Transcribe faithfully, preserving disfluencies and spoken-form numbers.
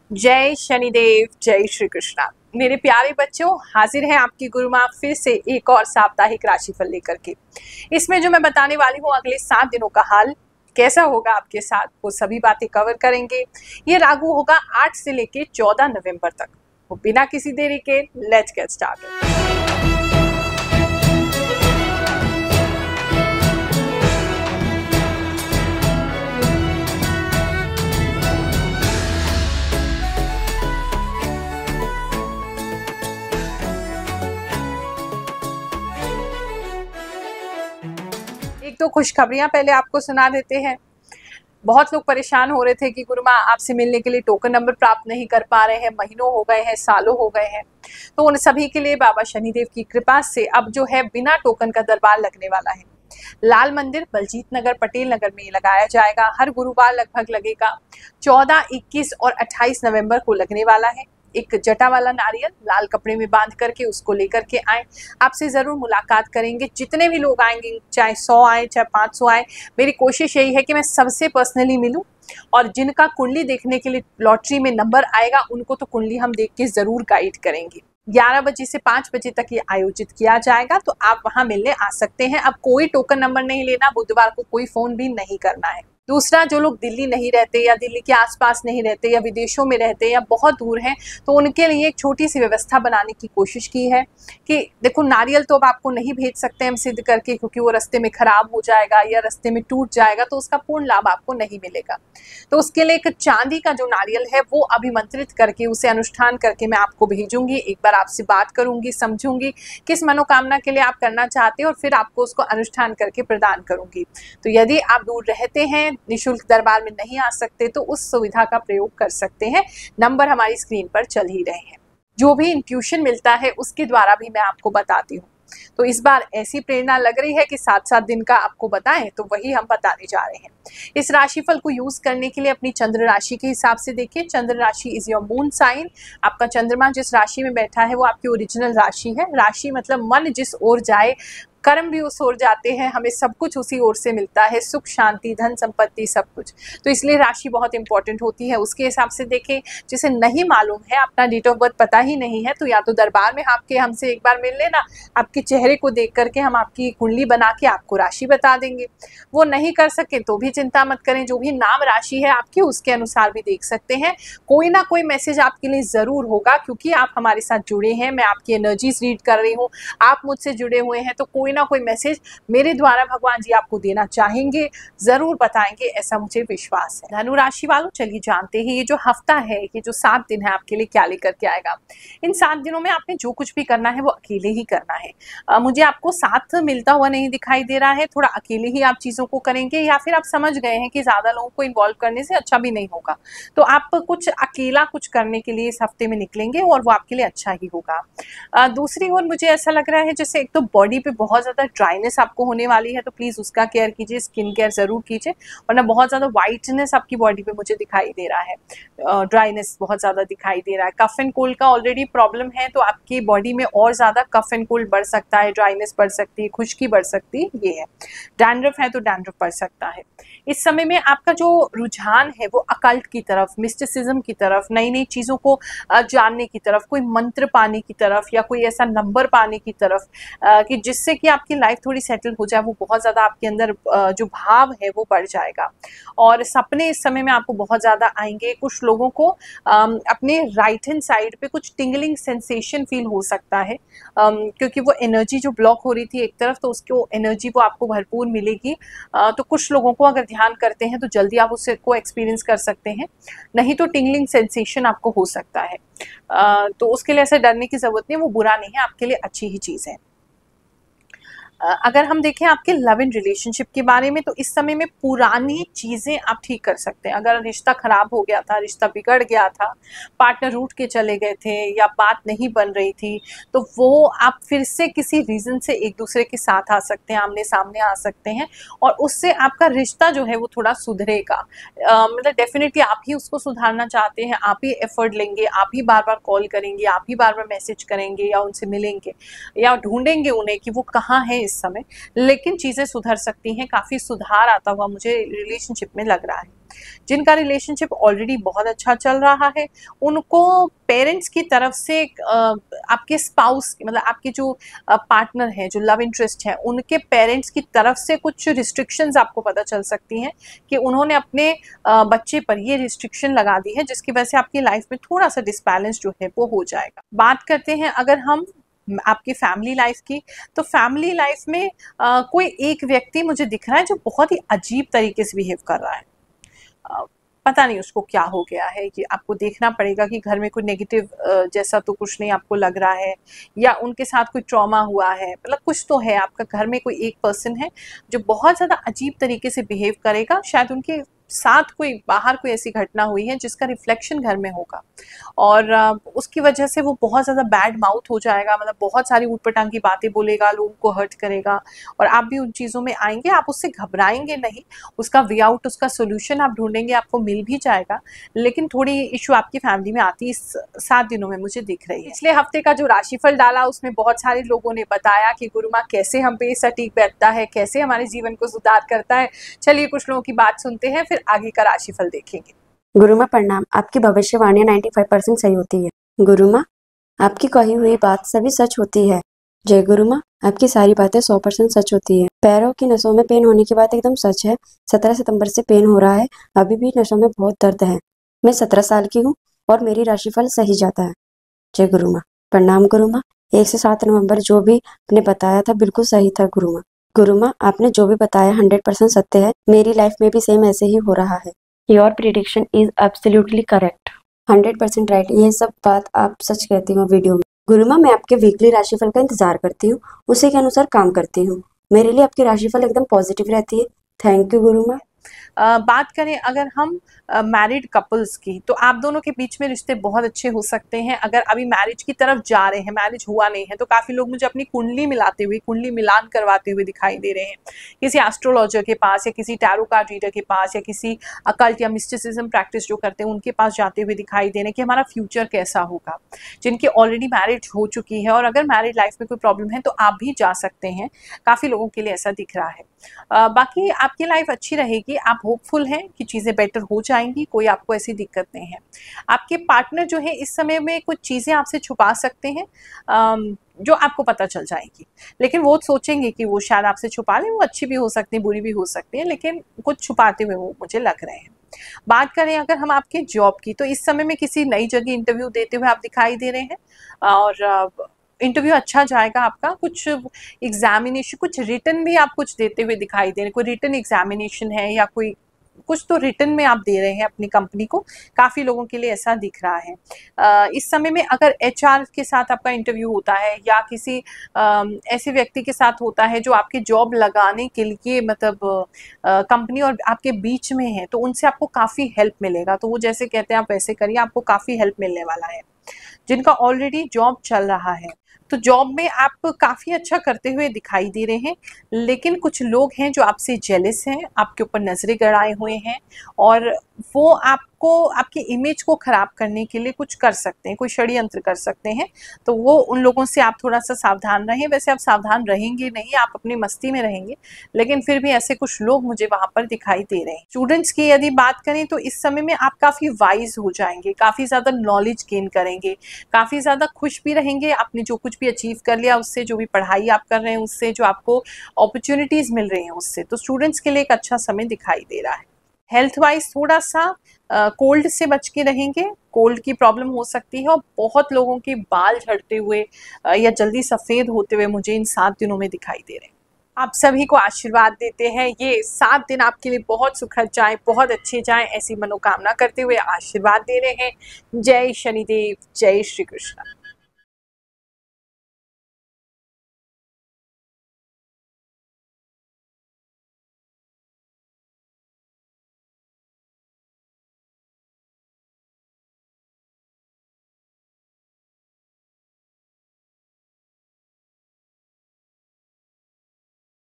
जय शनिदेव, जय श्री कृष्णा। मेरे प्यारे बच्चों, हाजिर है आपकी गुरु माँ फिर से एक और साप्ताहिक राशिफल लेकर के। इसमें जो मैं बताने वाली हूँ अगले सात दिनों का हाल कैसा होगा आपके साथ, वो सभी बातें कवर करेंगे। ये लागू होगा आठ से लेके चौदह नवंबर तक। वो बिना किसी देरी के लेट्स गेट स्टार्टेड। एक तो खुशखबरियां पहले आपको सुना देते हैं। बहुत लोग परेशान हो रहे थे कि गुरु माँ आपसे मिलने के लिए टोकन नंबर प्राप्त नहीं कर पा रहे हैं, महीनों हो गए हैं, सालों हो गए हैं। तो उन सभी के लिए बाबा शनिदेव की कृपा से अब जो है बिना टोकन का दरबार लगने वाला है। लाल मंदिर, बलजीत नगर, पटेल नगर में लगाया जाएगा। हर गुरुवार लगभग लगेगा। चौदह, इक्कीस और अट्ठाईस नवंबर को लगने वाला है। एक जटा वाला नारियल लाल कपड़े में बांध करके उसको लेकर के आए। आपसे जरूर मुलाकात करेंगे। जितने भी लोग आएंगे, चाहे सौ आए चाहे पाँच सौ आए, मेरी कोशिश यही है कि मैं सबसे पर्सनली मिलूं। और जिनका कुंडली देखने के लिए लॉटरी में नंबर आएगा उनको तो कुंडली हम देख के जरूर गाइड करेंगे। ग्यारह बजे से पाँच बजे तक ये आयोजित किया जाएगा, तो आप वहां मिलने आ सकते हैं। अब कोई टोकन नंबर नहीं लेना, बुधवार को कोई फोन भी नहीं करना है। दूसरा, जो लोग दिल्ली नहीं रहते या दिल्ली के आसपास नहीं रहते या विदेशों में रहते या बहुत दूर हैं, तो उनके लिए एक छोटी सी व्यवस्था बनाने की कोशिश की है कि देखो, नारियल तो अब आपको नहीं भेज सकते हम सिद्ध करके, क्योंकि वो रास्ते में खराब हो जाएगा या रास्ते में टूट जाएगा, तो उसका पूर्ण लाभ आपको नहीं मिलेगा। तो उसके लिए एक चांदी का जो नारियल है वो अभिमंत्रित करके उसे अनुष्ठान करके मैं आपको भेजूंगी। एक बार आपसे बात करूंगी, समझूंगी किस मनोकामना के लिए आप करना चाहते हैं और फिर आपको उसको अनुष्ठान करके प्रदान करूंगी। तो यदि आप दूर रहते हैं, निशुल्क दरबार में नहीं आ सकते, तो उस सुविधा का प्रयोग कर सकते हैं। नंबर हमारी स्क्रीन पर चल ही रहे हैं। जो भी इंट्यूशन मिलता है उसके द्वारा भी मैं आपको बताती हूँ। तो इस बार ऐसी प्रेरणा लग रही है कि सात सात दिन का आपको बताएं, तो वही हम बताने जा रहे हैं। इस राशिफल को यूज करने के लिए अपनी चंद्र राशि के हिसाब से देखिए। चंद्र राशि इज योर मून साइन। आपका चंद्रमा जिस राशि में बैठा है वो आपकी ओरिजिनल राशि है। राशि मतलब मन जिस ओर जाए, कर्म भी उस ओर जाते हैं, हमें सब कुछ उसी ओर से मिलता है, सुख, शांति, धन, संपत्ति, सब कुछ। तो इसलिए राशि बहुत इंपॉर्टेंट होती है। उसके हिसाब से देखें। जिसे नहीं मालूम है, अपना डेट ऑफ बर्थ पता ही नहीं है, तो या तो दरबार में आपके हमसे एक बार मिल लेना। आपके चेहरे को देख करके हम आपकी कुंडली बना के आपको राशि बता देंगे। वो नहीं कर सके तो भी चिंता मत करें, जो भी नाम राशि है आपकी उसके अनुसार भी देख सकते हैं। कोई ना कोई मैसेज आपके लिए जरूर होगा, क्योंकि आप हमारे साथ जुड़े हैं। मैं आपकी एनर्जीज रीड कर रही हूँ, आप मुझसे जुड़े हुए हैं, तो कोई ना कोई मैसेज मेरे द्वारा भगवान जी आपको देना चाहेंगे, जरूर बताएंगे, ऐसा मुझे विश्वास है। धनु राशि वालों, चलिए जानते हैं ये जो हफ्ता है, ये जो सात दिन है आपके लिए क्या लेकर के आएगा। इन सात दिनों में आपने जो कुछ भी करना है वो अकेले ही करना है। आ, मुझे आपको साथ मिलता हुआ नहीं दिखाई दे रहा है। थोड़ा अकेले ही आप चीजों को करेंगे, या फिर आप समझ गए हैं कि ज्यादा लोगों को इन्वॉल्व करने से अच्छा भी नहीं होगा, तो आप कुछ अकेला कुछ करने के लिए इस हफ्ते में निकलेंगे और वो आपके लिए अच्छा ही होगा। आ, दूसरी ओर मुझे ऐसा लग रहा है जैसे एक तो बॉडी पे बहुत ज्यादा ड्राइनेस आपको होने वाली है, तो प्लीज उसका केयर कीजिए, स्किन केयर जरूर कीजिए, वरना बहुत ज्यादा व्हाइटनेस आपकी बॉडी पे मुझे दिखाई दे रहा है। ड्राइनेस बहुत ज्यादा दिखाई दे रहा है। कफ एंड कोल्ड का ऑलरेडी प्रॉब्लम है, तो आपकी बॉडी में और ज्यादा कफ एंड कोल्ड बढ़ सकता है, ड्राइनेस बढ़ सकती है, खुश्की बढ़ सकती है, ये है। डैंड्रफ है तो डैंड्रफ बढ़ सकता है। इस समय में आपका जो रुझान है वो अकल्ट की तरफ, मिस्टिसिज्म की तरफ, नई नई चीजों को जानने की तरफ, कोई मंत्र पाने की तरफ या कोई ऐसा नंबर पाने की तरफ कि जिससे कि आपकी लाइफ थोड़ी सेटल हो जाए, वो बहुत ज्यादा आपके अंदर जो भाव है वो बढ़ जाएगा। और सपने इस समय में आपको बहुत ज्यादा आएंगे। कुछ लोगों को अपने राइट हैंड साइड पे कुछ टिंगलिंग सेंसेशन फील हो सकता है, क्योंकि वो एनर्जी जो ब्लॉक हो रही थी एक तरफ, तो उसकी एनर्जी वो आपको भरपूर मिलेगी। तो कुछ लोगों को अगर ध्यान करते हैं तो जल्दी आप उससे को एक्सपीरियंस कर सकते हैं, नहीं तो टिंगलिंग सेंसेशन आपको हो सकता है। तो उसके लिए ऐसे डरने की जरूरत नहीं है, वो बुरा नहीं है, आपके लिए अच्छी ही चीज है। अगर हम देखें आपके लव एंड रिलेशनशिप के बारे में, तो इस समय में पुरानी चीजें आप ठीक कर सकते हैं। अगर रिश्ता खराब हो गया था, रिश्ता बिगड़ गया था, पार्टनर रूठ के चले गए थे या बात नहीं बन रही थी, तो वो आप फिर से किसी रीजन से एक दूसरे के साथ आ सकते हैं, आमने सामने आ सकते हैं, और उससे आपका रिश्ता जो है वो थोड़ा सुधरेगा। मतलब डेफिनेटली आप ही उसको सुधारना चाहते हैं, आप ही एफर्ट लेंगे, आप ही बार बार कॉल करेंगे, आप ही बार बार मैसेज करेंगे या उनसे मिलेंगे या ढूंढेंगे उन्हें कि वो कहाँ है इस समय, लेकिन चीज़ें सुधर सकती हैं, काफ़ी सुधार आता हुआ मुझे रिलेशनशिप में लग रहा है। जिनका रिलेशनशिप ऑलरेडी बहुत अच्छा चल रहा है, उनको पेरेंट्स की तरफ से आपके स्पाउस मतलब आपके जो पार्टनर है, जो लव इंटरेस्ट है, उनके पेरेंट्स की तरफ से कुछ रिस्ट्रिक्शंस आपको पता चल सकती हैं कि उन्होंने अपने बच्चे पर ये रिस्ट्रिक्शन लगा दी है, जिसकी वजह से आपकी लाइफ में थोड़ा सा डिसबैलेंस जो है वो हो जाएगा। बात करते हैं अगर हम आपकी फैमिली लाइफ की, तो फैमिली लाइफ में आ, कोई एक व्यक्ति मुझे दिख रहा है जो बहुत ही अजीब तरीके से बिहेव कर रहा है। आ, पता नहीं उसको क्या हो गया है, कि आपको देखना पड़ेगा कि घर में कोई नेगेटिव जैसा तो कुछ नहीं आपको लग रहा है, या उनके साथ कोई ट्रॉमा हुआ है, मतलब कुछ तो है। आपका घर में कोई एक पर्सन है जो बहुत ज़्यादा अजीब तरीके से बिहेव करेगा, शायद उनके साथ कोई बाहर कोई ऐसी घटना हुई है जिसका रिफ्लेक्शन घर में होगा, और उसकी वजह से वो बहुत ज़्यादा बैड माउथ हो जाएगा, मतलब बहुत सारी ऊटपटांग की बातें बोलेगा, लोगों को हर्ट करेगा, और आप भी उन चीज़ों में आएंगे। आप उससे घबराएंगे नहीं, उसका वे आउट, उसका सोल्यूशन आप ढूंढेंगे, आपको मिल भी जाएगा। लेकिन थोड़ी इशू आपकी फैमिली में आती इस सात दिनों में मुझे दिख रही है। पिछले हफ्ते का जो राशिफल डाला उसमें बहुत सारे लोगों ने बताया कि गुरु माँ कैसे हम पे सटीक बैठता है, कैसे हमारे जीवन को सुधार करता है। चलिए कुछ लोगों की बात सुनते हैं, फिर आगे का राशिफल देखेंगे। गुरु माँ प्रणाम। आपकी भविष्यवाणी पचानवे परसेंट सही होती है। गुरु माँ, आपकी कही हुई बात सभी सच होती है। जय गुरु माँ, आपकी सारी बातें सौ परसेंट सच होती है। पैरों की नसों में पेन होने की बात एकदम सच है। सत्रह सितंबर से पेन हो रहा है, अभी भी नसों में बहुत दर्द है। मैं सत्रह साल की हूँ और मेरी राशिफल सही जाता है। जय गुरु माँ। प्रणाम गुरु माँ। एक से सात नवम्बर जो भी आपने बताया था बिल्कुल सही था गुरु माँ। गुरु माँ, आपने जो भी बताया हंड्रेड परसेंट सत्य है। मेरी लाइफ में भी सेम ऐसे ही हो रहा है। Your prediction is absolutely correct, hundred percent right. ये सब बात आप सच कहती हो वीडियो में। गुरु माँ, मैं आपके वीकली राशिफल का इंतजार करती हूँ, उसी के अनुसार काम करती हूँ। मेरे लिए आपकी राशिफल एकदम पॉजिटिव रहती है। थैंक यू गुरु माँ। Uh, बात करें अगर हम मैरिड uh, कपल्स की, तो आप दोनों के बीच में रिश्ते बहुत अच्छे हो सकते हैं। अगर अभी मैरिज की तरफ जा रहे हैं, मैरिज हुआ नहीं है, तो काफ़ी लोग मुझे अपनी कुंडली मिलाते हुए, कुंडली मिलान करवाते हुए दिखाई दे रहे हैं, किसी एस्ट्रोलॉजर के पास, या किसी टैरो कार्ड रीडर के पास, या किसी अकल्ट या मिस्टिसिज्म प्रैक्टिस जो करते हैं उनके पास जाते हुए दिखाई दे रहे हैं कि हमारा फ्यूचर कैसा होगा। जिनकी ऑलरेडी मैरिज हो चुकी है और अगर मैरिड लाइफ में कोई प्रॉब्लम है तो आप भी जा सकते हैं। काफ़ी लोगों के लिए ऐसा दिख रहा है। uh, बाकी आपकी लाइफ अच्छी रहेगी, आप होपफुल हैं कि चीज़ें बेटर हो जाएंगी, कोई आपको ऐसी दिक्कत नहीं है। आपके पार्टनर जो है इस समय में कुछ चीज़ें आपसे छुपा सकते हैं जो आपको पता चल जाएगी, लेकिन वो सोचेंगे कि वो शायद आपसे छुपा लें। वो अच्छी भी हो सकती है, बुरी भी हो सकती है, लेकिन कुछ छुपाते हुए वो मुझे लग रहे हैं। बात करें अगर हम आपके जॉब की, तो इस समय में किसी नई जगह इंटरव्यू देते हुए आप दिखाई दे रहे हैं, और इंटरव्यू अच्छा जाएगा आपका। कुछ एग्जामिनेशन, कुछ रिटर्न भी आप कुछ देते हुए दिखाई दे रहे हैं। कोई रिटर्न एग्जामिनेशन है या कोई कुछ तो रिटर्न में आप दे रहे हैं अपनी कंपनी को। काफ़ी लोगों के लिए ऐसा दिख रहा है। आ, इस समय में अगर एचआर के साथ आपका इंटरव्यू होता है, या किसी आ, ऐसे व्यक्ति के साथ होता है जो आपके जॉब लगाने के लिए मतलब कंपनी और आपके बीच में है, तो उनसे आपको काफ़ी हेल्प मिलेगा। तो वो जैसे कहते हैं आप वैसे करिए, आपको काफ़ी हेल्प मिलने वाला है। जिनका ऑलरेडी जॉब चल रहा है, तो जॉब में आप काफ़ी अच्छा करते हुए दिखाई दे रहे हैं, लेकिन कुछ लोग हैं जो आपसे जेलस हैं, आपके ऊपर नजरें गड़ाए हुए हैं, और वो आपको आपकी इमेज को खराब करने के लिए कुछ कर सकते हैं, कोई षड्यंत्र कर सकते हैं। तो वो उन लोगों से आप थोड़ा सा सावधान रहें। वैसे आप सावधान रहेंगे नहीं, आप अपनी मस्ती में रहेंगे, लेकिन फिर भी ऐसे कुछ लोग मुझे वहां पर दिखाई दे रहे हैं। स्टूडेंट्स की यदि बात करें तो इस समय में आप काफ़ी वाइज हो जाएंगे, काफ़ी ज़्यादा नॉलेज गेन करेंगे, काफ़ी ज़्यादा खुश भी रहेंगे। आपने जो कुछ भी अचीव कर लिया उससे, जो भी पढ़ाई आप कर रहे हैं उससे, जो आपको अपॉर्चुनिटीज़ मिल रही हैं उससे, तो स्टूडेंट्स के लिए एक अच्छा समय दिखाई दे रहा है। हेल्थ वाइज थोड़ा सा कोल्ड से बच के रहेंगे, कोल्ड की प्रॉब्लम हो सकती है, और बहुत लोगों के बाल झड़ते हुए आ, या जल्दी सफ़ेद होते हुए मुझे इन सात दिनों में दिखाई दे रहे हैं। आप सभी को आशीर्वाद देते हैं, ये सात दिन आपके लिए बहुत सुखद जाए, बहुत अच्छे जाए, ऐसी मनोकामना करते हुए आशीर्वाद दे रहे हैं। जय शनिदेव, जय श्री कृष्ण।